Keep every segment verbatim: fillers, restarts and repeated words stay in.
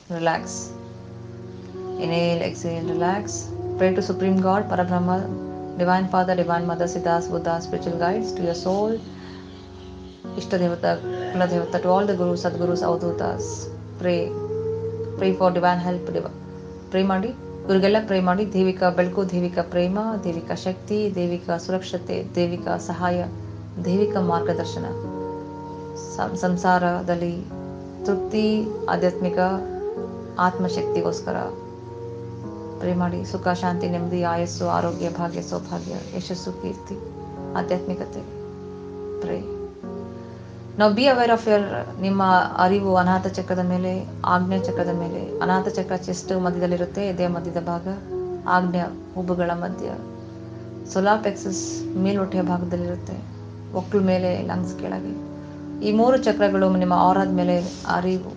Relax. Inhale, exhale, relax. Pray to Supreme God, Parabrahma, Divine Father, Divine Mother, Siddhas, Buddhas, spiritual guides, to your soul, Ishtadevata, Kuladevata, to all the Gurus, Sadgurus, Avadhutas. Pray. Pray for divine help. Pray ಮಾಡಿ ಇವರಿಗೆಲ್ಲ pray ಮಾಡಿ ದೈವಿಕ ಬೆಳಕು, ದೈವಿಕ ಪ್ರೇಮ, ದೈವಿಕ ಶಕ್ತಿ, ದೈವಿಕ ಸುರಕ್ಷತೆ, ದೈವಿಕ ಸಹಾಯ, ದೈವಿಕ ಮಾರ್ಗದರ್ಶನ, ಸಂಸಾರದಲ್ಲಿ ತೃಪ್ತಿ, ಆಧ್ಯಾತ್ಮಿಕ ಆತ್ಮಶಕ್ತಿಗೋಸ್ಕರ ಪ್ರೇ ಮಾಡಿ. ಸುಖ, ಶಾಂತಿ, ನೆಮ್ಮದಿ, ಆಯಸ್ಸು, ಆರೋಗ್ಯ, ಭಾಗ್ಯ, ಸೌಭಾಗ್ಯ, ಯಶಸ್ಸು, ಕೀರ್ತಿ, ಆಧ್ಯಾತ್ಮಿಕತೆ. ಪ್ರೇ. ನಾವು ಬಿ ಅವೇರ್ ಆಫ್ ಯರ್ ನಿಮ್ಮ ಅರಿವು ಅನಾಥ ಚಕ್ರದ ಮೇಲೆ, ಆಗ್ನೇಯ ಚಕ್ರದ ಮೇಲೆ. ಅನಾಥ ಚಕ್ರ ಚೆಸ್ಟ್ ಮಧ್ಯದಲ್ಲಿರುತ್ತೆ, ಎದೆಯ ಮಧ್ಯದ ಭಾಗ. ಆಗ್ನೇಯ ಹುಬ್ಬುಗಳ ಮಧ್ಯ. ಸೋಲಾರ್ ಪ್ಲೆಕ್ಸಸ್ ಮೇಲ್ಹೊಟ್ಟೆಯ ಭಾಗದಲ್ಲಿರುತ್ತೆ, ಒಕ್ಕಲು ಮೇಲೆ, ಲಂಗ್ಸ್ ಕೆಳಗೆ. ಈ ಮೂರು ಚಕ್ರಗಳು ನಿಮ್ಮ ಆರಾದ ಮೇಲೆ ಅರಿವು.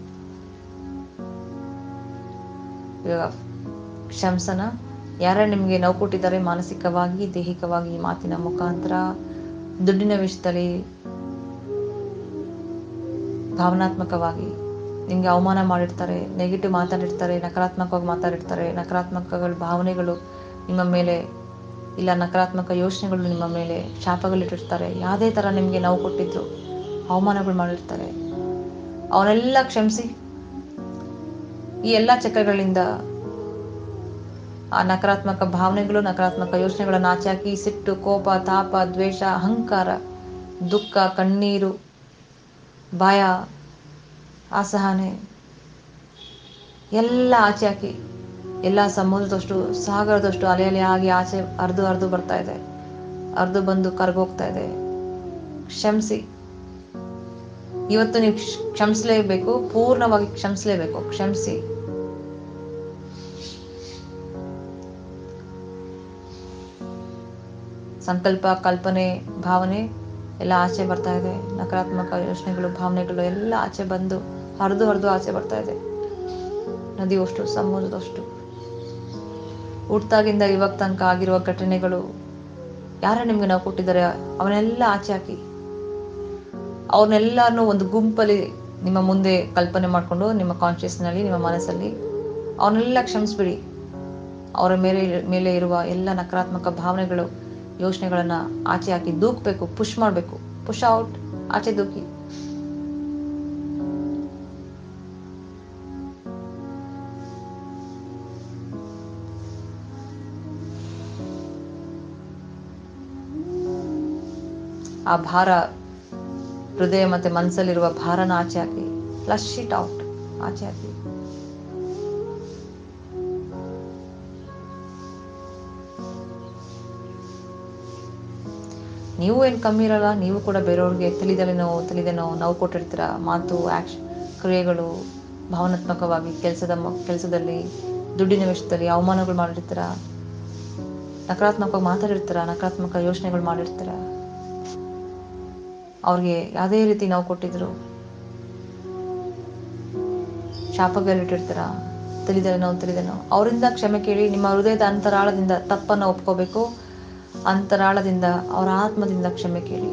ಇವಾಗ ಶಂಸನ ಯಾರೇ ನಿಮಗೆ ನೋವು ಕೊಟ್ಟಿದ್ದಾರೆ ಮಾನಸಿಕವಾಗಿ, ದೈಹಿಕವಾಗಿ, ಮಾತಿನ ಮುಖಾಂತರ, ದುಡ್ಡಿನ ವಿಷಯದಲ್ಲಿ, ಭಾವನಾತ್ಮಕವಾಗಿ ನಿಮಗೆ ಅವಮಾನ ಮಾಡಿರ್ತಾರೆ, ನೆಗೆಟಿವ್ ಮಾತಾಡಿರ್ತಾರೆ, ನಕಾರಾತ್ಮಕವಾಗಿ ಮಾತಾಡಿರ್ತಾರೆ, ನಕಾರಾತ್ಮಕಗಳ ಭಾವನೆಗಳು ನಿಮ್ಮ ಮೇಲೆ ಇಲ್ಲ, ನಕಾರಾತ್ಮಕ ಯೋಚನೆಗಳು ನಿಮ್ಮ ಮೇಲೆ ಶಾಪಗಳಿಟ್ಟಿರ್ತಾರೆ, ಯಾವುದೇ ಥರ ನಿಮಗೆ ನೋವು ಕೊಟ್ಟಿದ್ರು, ಅವಮಾನಗಳು ಮಾಡಿರ್ತಾರೆ, ಅವನ್ನೆಲ್ಲ ಕ್ಷಮಿಸಿ. ಈ ಎಲ್ಲ ಚಕ್ರಗಳಿಂದ ಆ ನಕಾರಾತ್ಮಕ ಭಾವನೆಗಳು, ನಕಾರಾತ್ಮಕ ಯೋಚನೆಗಳನ್ನು ಆಚೆ ಹಾಕಿ, ಸಿಟ್ಟು, ಕೋಪ, ತಾಪ, ದ್ವೇಷ, ಅಹಂಕಾರ, ದುಃಖ, ಕಣ್ಣೀರು, ಭಯ, ಅಸಹನೆ ಎಲ್ಲ ಆಚೆ ಹಾಕಿ. ಎಲ್ಲ ಸಮುದ್ರದಷ್ಟು, ಸಾಗರದಷ್ಟು ಅಲೆ ಅಲೆ ಆಗಿ ಆಚೆ ಹರಿದು ಹರಿದು ಬರ್ತಾ ಇದೆ, ಹರಿದು ಬಂದು ಕರ್ಗೋಗ್ತಾ ಇದೆ. ಕ್ಷಮಿಸಿ. ಇವತ್ತು ನೀವು ಕ್ಷಮಿಸಲೇಬೇಕು, ಪೂರ್ಣವಾಗಿ ಕ್ಷಮಿಸಲೇಬೇಕು. ಕ್ಷಮಿಸಿ. ಸಂಕಲ್ಪ, ಕಲ್ಪನೆ, ಭಾವನೆ ಎಲ್ಲ ಆಚೆ ಬರ್ತಾ ಇದೆ. ನಕಾರಾತ್ಮಕ ಯೋಚನೆಗಳು, ಭಾವನೆಗಳು ಎಲ್ಲ ಆಚೆ ಬಂದು ಹರಿದು ಹರಿದು ಆಚೆ ಬರ್ತಾ ಇದೆ. ನದಿಯಷ್ಟು, ಸಮುದ್ರದಷ್ಟು. ಹುಟ್ಟಾಗಿಂದ ಇವಾಗ ತನಕ ಆಗಿರುವ ಘಟನೆಗಳು, ಯಾರೇ ನಿಮ್ಗೆ ನಾವು ಕೊಟ್ಟಿದ್ದಾರೆ ಅವನ್ನೆಲ್ಲ ಆಚೆ ಹಾಕಿ. ಅವ್ರನ್ನೆಲ್ಲರನ್ನೂ ಒಂದು ಗುಂಪಲ್ಲಿ ನಿಮ್ಮ ಮುಂದೆ ಕಲ್ಪನೆ ಮಾಡಿಕೊಂಡು, ನಿಮ್ಮ ಕಾನ್ಷಿಯಸ್ನಲ್ಲಿ, ನಿಮ್ಮ ಮನಸ್ಸಲ್ಲಿ ಅವನ್ನೆಲ್ಲ ಕ್ಷಮಿಸ್ಬಿಡಿ. ಅವರ ಮೇಲೆ ಮೇಲೆ ಇರುವ ಎಲ್ಲ ನಕಾರಾತ್ಮಕ ಭಾವನೆಗಳು, ಯೋಚನೆಗಳನ್ನ ಆಚೆ ಹಾಕಿ ದೂಕ್ಬೇಕು, ಪುಷ್ ಮಾಡಬೇಕು. ಪುಷ್ ಔಟ್, ಆಚೆ ದೂಕಿ. ಆ ಭಾರ, ಹೃದಯ ಮತ್ತೆ ಮನಸ್ಸಲ್ಲಿರುವ ಭಾರನ ಆಚೆ ಹಾಕಿ. ಫ್ಲಶ್ ಇಟ್ ಔಟ್, ಆಚೆ ಹಾಕಿ. ನೀವು ಏನು ಕಮ್ಮಿ ಇರಲ್ಲ. ನೀವು ಕೂಡ ಬೇರೆಯವ್ರಿಗೆ ತಿಳಿದಲೆ ನೋವು ತಿಳಿದೆ ನೋವು ನೋವು ಕೊಟ್ಟಿರ್ತೀರ. ಮಾತು, ಆಕ್ಷನ್, ಕ್ರಿಯೆಗಳು, ಭಾವನಾತ್ಮಕವಾಗಿ ಕೆಲಸದ ಕೆಲಸದಲ್ಲಿ, ದುಡ್ಡಿನ ವಿಷಯದಲ್ಲಿ ಅವಮಾನಗಳು ಮಾಡಿರ್ತೀರ, ನಕಾರಾತ್ಮಕವಾಗಿ ಮಾತಾಡಿರ್ತೀರ, ನಕಾರಾತ್ಮಕ ಯೋಚನೆಗಳು ಮಾಡಿರ್ತೀರ. ಅವ್ರಿಗೆ ಯಾವುದೇ ರೀತಿ ನೋವು ಕೊಟ್ಟಿದ್ರು, ಶಾಪಗಳಿಟ್ಟಿರ್ತೀರ, ತಿಳಿದಲೆ ನೋವು ತಿಳಿದೆ ನೋವು. ಅವರಿಂದ ಕ್ಷಮೆ ಕೇಳಿ. ನಿಮ್ಮ ಹೃದಯದ ಅಂತರಾಳದಿಂದ ತಪ್ಪನ್ನು ಒಪ್ಕೋಬೇಕು. ಅಂತರಾಳದಿಂದ, ಅವರ ಆತ್ಮದಿಂದ ಕ್ಷಮೆ ಕೇಳಿ.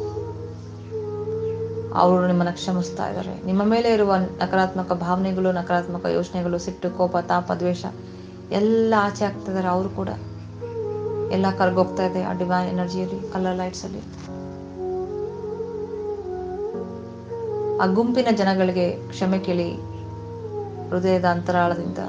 ಅವರು ನಿಮ್ಮನ್ನ ಕ್ಷಮಿಸ್ತಾ ಇದ್ದಾರೆ. ನಿಮ್ಮ ಮೇಲೆ ಇರುವ ನಕಾರಾತ್ಮಕ ಭಾವನೆಗಳು, ನಕಾರಾತ್ಮಕ ಯೋಚನೆಗಳು, ಸಿಟ್ಟು, ಕೋಪ, ತಾಪ, ದ್ವೇಷ ಎಲ್ಲ ಆಚೆ ಆಗ್ತಾ ಇದ್ದಾರೆ. ಅವರು ಕೂಡ ಎಲ್ಲ ಕರ್ಗೋಗ್ತಾ ಇದೆ ಆ ಡಿವೈನ್ ಎನರ್ಜಿಯಲ್ಲಿ, ಕಲರ್ ಲೈಟ್ಸ್ ಅಲ್ಲಿ. ಆ ಗುಂಪಿನ ಜನಗಳಿಗೆ ಕ್ಷಮೆ ಕೇಳಿ. ಹೃದಯದ ಅಂತರಾಳದಿಂದ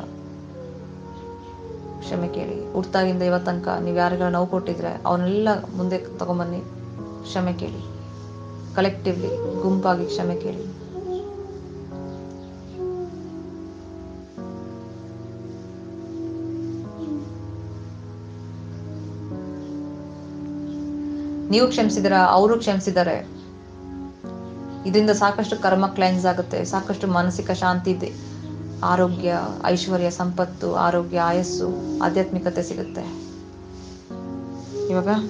ಕ್ಷಮೆ ಕೇಳಿ. ಹುಟ್ಟಾಗಿಂದ ಇವತ್ತು ತನಕ ನೀವು ಯಾರಿಗಾರ ನೋವು ಕೊಟ್ಟಿದ್ರೆ ಅವನ್ನೆಲ್ಲ ಮುಂದೆ ತಗೊಂಬನ್ನಿ. ಕ್ಷಮೆ ಕೇಳಿ. ಕಲೆಕ್ಟಿವ್ಲಿ, ಗುಂಪಾಗಿ ಕ್ಷಮೆ ಕೇಳಿ. ನೀವು ಕ್ಷಮಿಸಿದಿರ, ಅವರು ಕ್ಷಮಿಸಿದ್ದಾರೆ. ಇದರಿಂದ ಸಾಕಷ್ಟು ಕರ್ಮ ಕ್ಲೆನ್ಸ್ ಆಗುತ್ತೆ, ಸಾಕಷ್ಟು ಮಾನಸಿಕ ಶಾಂತಿ ಇದೆ, ಆರೋಗ್ಯ, ಐಶ್ವರ್ಯ, ಸಂಪತ್ತು, ಆರೋಗ್ಯ, ಆಯಸ್ಸು, ಆಧ್ಯಾತ್ಮಿಕತೆ ಸಿಗುತ್ತೆ. ಇವಾಗ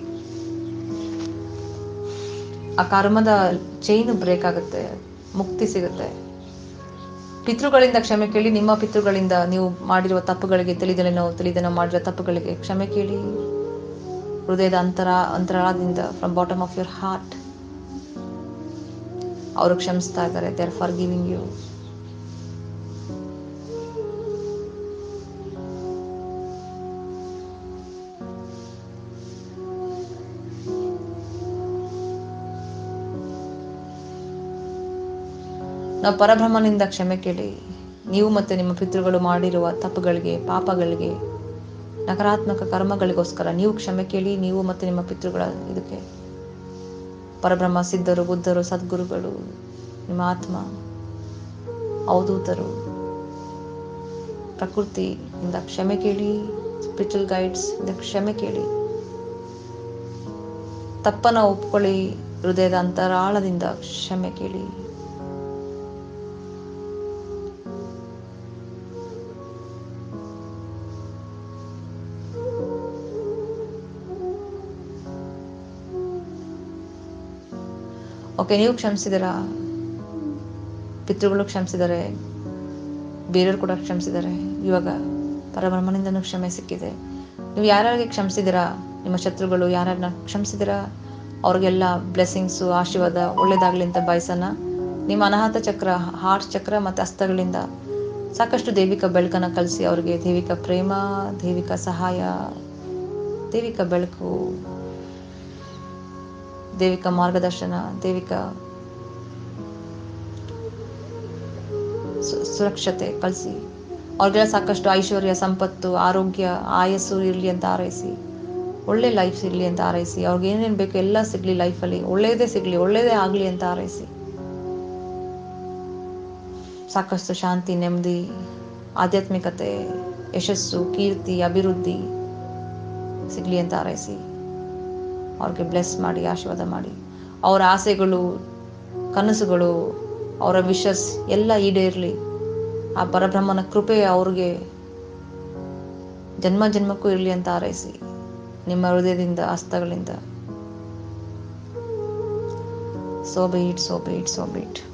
ಆ ಕರ್ಮದ ಚೈನ್ ಬ್ರೇಕ್ ಆಗುತ್ತೆ, ಮುಕ್ತಿ ಸಿಗುತ್ತೆ. ಪಿತೃಗಳಿಂದ ಕ್ಷಮೆ ಕೇಳಿ. ನಿಮ್ಮ ಪಿತೃಗಳಿಂದ ನೀವು ಮಾಡಿರುವ ತಪ್ಪುಗಳಿಗೆ, ತಿಳಿದಲೇನೋ ತಿಳಿದನೋ ಮಾಡಿರೋ ತಪ್ಪುಗಳಿಗೆ ಕ್ಷಮೆ ಕೇಳಿ. ಹೃದಯದ ಅಂತರ ಅಂತರಾಳದಿಂದ, from bottom of your heart ಅವರು ಕ್ಷಮಿಸ್ತಾ ಇದ್ದಾರೆ. They are forgiving you. ನಾವು ಪರಬ್ರಹ್ಮನಿಂದ ಕ್ಷಮೆ ಕೇಳಿ. ನೀವು ಮತ್ತು ನಿಮ್ಮ ಪಿತೃಗಳು ಮಾಡಿರುವ ತಪ್ಪುಗಳಿಗೆ, ಪಾಪಗಳಿಗೆ, ನಕಾರಾತ್ಮಕ ಕರ್ಮಗಳಿಗೋಸ್ಕರ ನೀವು ಕ್ಷಮೆ ಕೇಳಿ. ನೀವು ಮತ್ತು ನಿಮ್ಮ ಪಿತೃಗಳ ಇದಕ್ಕೆ ಪರಬ್ರಹ್ಮ, ಸಿದ್ಧರು, ಬುದ್ಧರು, ಸದ್ಗುರುಗಳು, ನಿಮ್ಮ ಆತ್ಮ, ಅವಧೂತರು, ಪ್ರಕೃತಿಯಿಂದ ಕ್ಷಮೆ ಕೇಳಿ. ಸ್ಪಿರಿಚುವಲ್ ಗೈಡ್ಸ್ ಇಂದ ಕ್ಷಮೆ ಕೇಳಿ. ತಪ್ಪನ ಒಪ್ಕೊಳ್ಳಿ. ಹೃದಯದ ಅಂತರಾಳದಿಂದ ಕ್ಷಮೆ ಕೇಳಿ. ಓಕೆ, ನೀವು ಕ್ಷಮಿಸಿದಾರ, ಪಿತೃಗಳು ಕ್ಷಮಿಸಿದ್ದಾರೆ, ಬೇರೆಯವರು ಕೂಡ ಕ್ಷಮಿಸಿದ್ದಾರೆ. ಇವಾಗ ಪರಬ್ರಹ್ಮನಿಂದನೂ ಕ್ಷಮೆ ಸಿಕ್ಕಿದೆ. ನೀವು ಯಾರ್ಯಾರಿಗೆ ಕ್ಷಮಿಸಿದಿರಾ, ನಿಮ್ಮ ಶತ್ರುಗಳು ಯಾರ್ಯಾರನ್ನ ಕ್ಷಮಿಸಿದಿರಾ, ಅವ್ರಿಗೆಲ್ಲ ಬ್ಲೆಸ್ಸಿಂಗ್ಸು, ಆಶೀರ್ವಾದ, ಒಳ್ಳೇದಾಗ್ಲಿ ಅಂತ ಬಯಸೋಣ. ನಿಮ್ಮ ಅನಾಹತ ಚಕ್ರ, ಹಾರ್ಟ್ ಚಕ್ರ ಮತ್ತು ಹಸ್ತಗಳಿಂದ ಸಾಕಷ್ಟು ದೈವಿಕ ಬೆಳಕನ್ನು ಕಲಿಸಿ ಅವ್ರಿಗೆ ದೈವಿಕ ಪ್ರೇಮ, ದೈವಿಕ ಸಹಾಯ, ದೈವಿಕ ಬೆಳಕು, ದೈವಿಕ ಮಾರ್ಗದರ್ಶನ, ದೈವಿಕ ಸುರಕ್ಷತೆ ಕಲಿಸಿ ಅವ್ರಿಗೆಲ್ಲ ಸಾಕಷ್ಟು ಐಶ್ವರ್ಯ, ಸಂಪತ್ತು, ಆರೋಗ್ಯ, ಆಯಸ್ಸು ಇರಲಿ ಅಂತ ಹಾರೈಸಿ, ಒಳ್ಳೆ ಲೈಫ್ ಸಿಗಲಿ ಅಂತ ಹಾರೈಸಿ, ಅವ್ರಿಗೆ ಏನೇನು ಬೇಕು ಎಲ್ಲ ಸಿಗಲಿ, ಲೈಫಲ್ಲಿ ಒಳ್ಳೇದೇ ಸಿಗಲಿ, ಒಳ್ಳೇದೇ ಆಗಲಿ ಅಂತ ಹಾರೈಸಿ, ಸಾಕಷ್ಟು ಶಾಂತಿ, ನೆಮ್ಮದಿ, ಆಧ್ಯಾತ್ಮಿಕತೆ, ಯಶಸ್ಸು, ಕೀರ್ತಿ, ಅಭಿವೃದ್ಧಿ ಸಿಗಲಿ ಅಂತ ಹಾರೈಸಿ ಅವ್ರಿಗೆ ಬ್ಲೆಸ್ ಮಾಡಿ, ಆಶೀರ್ವಾದ ಮಾಡಿ. ಅವರ ಆಸೆಗಳು, ಕನಸುಗಳು, ಅವರ ವಿಶಸ್ ಎಲ್ಲ ಈಡೇರಲಿ. ಆ ಪರಬ್ರಹ್ಮನ ಕೃಪೆ ಅವ್ರಿಗೆ ಜನ್ಮ ಜನ್ಮಕ್ಕೂ ಇರಲಿ ಅಂತ ಹಾರೈಸಿ ನಿಮ್ಮ ಹೃದಯದಿಂದ, ಹಸ್ತಗಳಿಂದ. So be it, so be it, so be it.